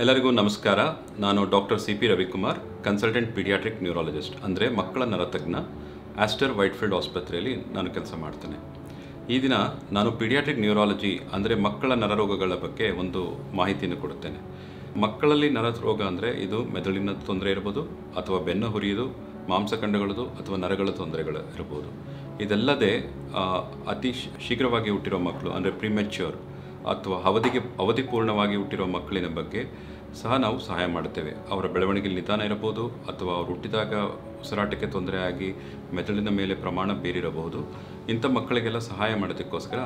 ಎಲ್ಲರಿಗೂ ನಮಸ್ಕಾರ. ನಾನು doctor C P. Ravikumar, consultant paediatric neurologist, ಅಂದರೆ ಮಕ್ಕಳ ನರತಜ್ಞ, ಆಸ್ಟರ್ ವೈಟ್ಫೀಲ್ಡ್ ಆಸ್ಪತ್ರೆಯಲ್ಲಿ ನಾನು ಕೆಲಸ ಮಾಡ್ತೇನೆ. ಈ ದಿನ ನಾನು ಪೀಡಿಯಾಟ್ರಿಕ್ ನ್ಯೂರಾಲಜಿ ಅಂದರೆ ಮಕ್ಕಳ ನರರೋಗಗಳ ಬಗ್ಗೆ ಒಂದು ಮಾಹಿತಿಯನ್ನು ಕೊಡುತ್ತೇನೆ. ಮಕ್ಕಳಲ್ಲಿ ನರರೋಗ ಅಂದರೆ ಇದು ಮೆದುಳಿನ ತೊಂದರೆ ಇರ್ಬೋದು, ಅಥವಾ ಬೆನ್ನು ಹುರಿಯೋದು, ಮಾಂಸಖಂಡಗಳದು, ಅಥವಾ ನರಗಳ ತೊಂದರೆಗಳು ಇರ್ಬೋದು. ಇದಲ್ಲದೆ ಅತಿ ಶೀಘ್ರವಾಗಿ ಹುಟ್ಟಿರೋ ಮಕ್ಕಳು ಅಂದರೆ ಪ್ರಿಮೆಚ್ಯೂರ್ ಅಥವಾ ಅವಧಿಪೂರ್ಣವಾಗಿ ಹುಟ್ಟಿರೋ ಮಕ್ಕಳಿನ ಬಗ್ಗೆ ಸಹ ನಾವು ಸಹಾಯ ಮಾಡುತ್ತೇವೆ. ಅವರ ಬೆಳವಣಿಗೆಯಲ್ಲಿ ನಿಧಾನ ಇರಬಹುದು, ಅಥವಾ ಅವರು ಹುಟ್ಟಿದಾಗ ಉಸಿರಾಟಕ್ಕೆ ತೊಂದರೆ ಆಗಿ ಮೆದುಳಿನ ಮೇಲೆ ಪ್ರಮಾಣ ಬೀರಿರಬಹುದು. ಇಂಥ ಮಕ್ಕಳಿಗೆಲ್ಲ ಸಹಾಯ ಮಾಡೋದಕ್ಕೋಸ್ಕರ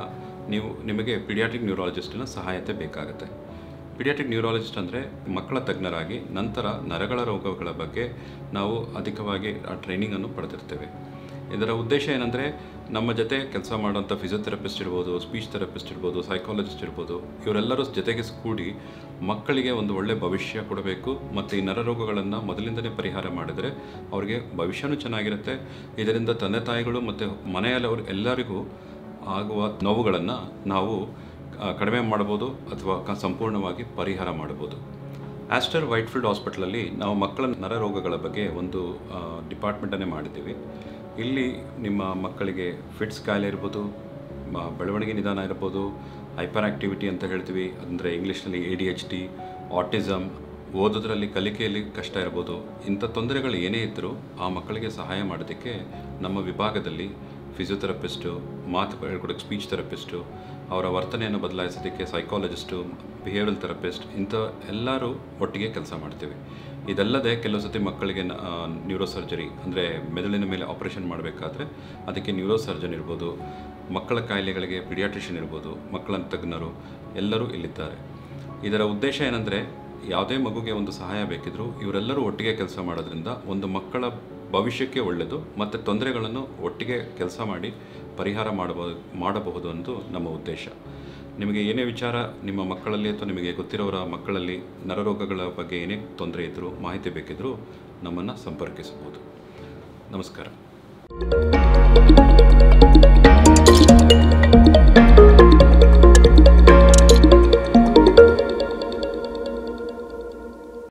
ನಿಮಗೆ ಪೀಡಿಯಾಟ್ರಿಕ್ ನ್ಯೂರಾಲಜಿಸ್ಟಿನ ಸಹಾಯತೆ ಬೇಕಾಗುತ್ತೆ. ಪೀಡಿಯಾಟ್ರಿಕ್ ನ್ಯೂರಾಲಜಿಸ್ಟ್ ಅಂದರೆ ಮಕ್ಕಳ ತಜ್ಞರಾಗಿ ನಂತರ ನರಗಳ ರೋಗಗಳ ಬಗ್ಗೆ ನಾವು ಅಧಿಕವಾಗಿ ಆ ಟ್ರೈನಿಂಗನ್ನು ಪಡೆದಿರ್ತೇವೆ. ಇದರ ಉದ್ದೇಶ ಏನಂದರೆ, ನಮ್ಮ ಜೊತೆ ಕೆಲಸ ಮಾಡುವಂಥ ಫಿಸಿಯೋಥೆರಪಿಸ್ಟ್ ಇರ್ಬೋದು, ಸ್ಪೀಚ್ ಥೆರಪಿಸ್ಟ್ ಇರ್ಬೋದು, ಸೈಕಾಲಜಿಸ್ಟ್ ಇರ್ಬೋದು, ಇವರೆಲ್ಲರೂ ಜೊತೆಗೆ ಕೂಡಿ ಮಕ್ಕಳಿಗೆ ಒಂದು ಒಳ್ಳೆಯ ಭವಿಷ್ಯ ಕೊಡಬೇಕು. ಮತ್ತು ಈ ನರರೋಗಗಳನ್ನು ಮೊದಲಿಂದಲೇ ಪರಿಹಾರ ಮಾಡಿದರೆ ಅವರಿಗೆ ಭವಿಷ್ಯನೂ ಚೆನ್ನಾಗಿರುತ್ತೆ. ಇದರಿಂದ ತಂದೆ ತಾಯಿಗಳು ಮತ್ತು ಮನೆಯಲ್ಲವರು ಎಲ್ಲರಿಗೂ ಆಗುವ ನೋವುಗಳನ್ನು ನಾವು ಕಡಿಮೆ ಮಾಡ್ಬೋದು ಅಥವಾ ಸಂಪೂರ್ಣವಾಗಿ ಪರಿಹಾರ ಮಾಡ್ಬೋದು. ಆಸ್ಟರ್ ವೈಟ್ಫೀಲ್ಡ್ ಹಾಸ್ಪಿಟಲಲ್ಲಿ ನಾವು ಮಕ್ಕಳ ನರರೋಗಗಳ ಬಗ್ಗೆ ಒಂದು ಡಿಪಾರ್ಟ್ಮೆಂಟನ್ನೇ ಮಾಡಿದ್ದೀವಿ. ಇಲ್ಲಿ ನಿಮ್ಮ ಮಕ್ಕಳಿಗೆ ಫಿಟ್ಸ್ ಕಾಯಿಲೆ ಇರ್ಬೋದು, ಬೆಳವಣಿಗೆ ನಿಧಾನ ಇರ್ಬೋದು, ಹೈಪರ್ ಆ್ಯಕ್ಟಿವಿಟಿ ಅಂತ ಹೇಳ್ತೀವಿ, ಅಂದರೆ ಇಂಗ್ಲೀಷ್ನಲ್ಲಿ ADHD, ಆಟಿಸಮ್, ಓದೋದ್ರಲ್ಲಿ ಕಲಿಕೆಯಲ್ಲಿ ಕಷ್ಟ ಇರ್ಬೋದು. ಇಂಥ ತೊಂದರೆಗಳು ಏನೇ ಇದ್ದರೂ ಆ ಮಕ್ಕಳಿಗೆ ಸಹಾಯ ಮಾಡೋದಕ್ಕೆ ನಮ್ಮ ವಿಭಾಗದಲ್ಲಿ ಫಿಸಿಯೋಥೆರಪಿಸ್ಟು, ಮಾತು ಹೇಳ್ಕೊಡೋಕ್ಕೆ ಸ್ಪೀಚ್ ಥೆರಪಿಸ್ಟು, ಅವರ ವರ್ತನೆಯನ್ನು ಬದಲಾಯಿಸೋದಕ್ಕೆ ಸೈಕಾಲಜಿಸ್ಟು, ಬಿಹೇವಿಯರಲ್ ಥೆರಪಿಸ್ಟ್, ಇಂಥ ಎಲ್ಲರೂ ಒಟ್ಟಿಗೆ ಕೆಲಸ ಮಾಡ್ತೀವಿ. ಇದಲ್ಲದೆ ಕೆಲವು ಸತಿ ಮಕ್ಕಳಿಗೆ ನ್ಯೂರೋ ಸರ್ಜರಿ ಅಂದರೆ ಮೆದುಳಿನ ಮೇಲೆ ಆಪರೇಷನ್ ಮಾಡಬೇಕಾದ್ರೆ ಅದಕ್ಕೆ ನ್ಯೂರೋ ಸರ್ಜನ್ ಇರ್ಬೋದು, ಮಕ್ಕಳ ಕಾಯಿಲೆಗಳಿಗೆ ಪೀಡಿಯಾಟ್ರಿಷಿಯನ್ ಇರ್ಬೋದು, ಮಕ್ಕಳ ತಜ್ಞರು ಎಲ್ಲರೂ ಇಲ್ಲಿದ್ದಾರೆ. ಇದರ ಉದ್ದೇಶ ಏನಂದರೆ, ಯಾವುದೇ ಮಗುಗೆ ಒಂದು ಸಹಾಯ ಬೇಕಿದ್ದರೂ ಇವರೆಲ್ಲರೂ ಒಟ್ಟಿಗೆ ಕೆಲಸ ಮಾಡೋದ್ರಿಂದ ಒಂದು ಮಕ್ಕಳ ಭವಿಷ್ಯಕ್ಕೆ ಒಳ್ಳೆಯದು, ಮತ್ತು ತೊಂದರೆಗಳನ್ನು ಒಟ್ಟಿಗೆ ಕೆಲಸ ಮಾಡಿ ಪರಿಹಾರ ಮಾಡಬಹುದು ಅನ್ನೋದು ನಮ್ಮ ಉದ್ದೇಶ. ನಿಮಗೆ ಏನೇ ವಿಚಾರ ನಿಮ್ಮ ಮಕ್ಕಳಲ್ಲಿ ಅಥವಾ ನಿಮಗೆ ಗೊತ್ತಿರೋರ ಮಕ್ಕಳಲ್ಲಿ ನರರೋಗಗಳ ಬಗ್ಗೆ ಏನೇ ತೊಂದರೆ ಇದ್ದರೂ, ಮಾಹಿತಿ ಬೇಕಿದ್ದರೂ ನಮ್ಮನ್ನು ಸಂಪರ್ಕಿಸಬಹುದು. ನಮಸ್ಕಾರ.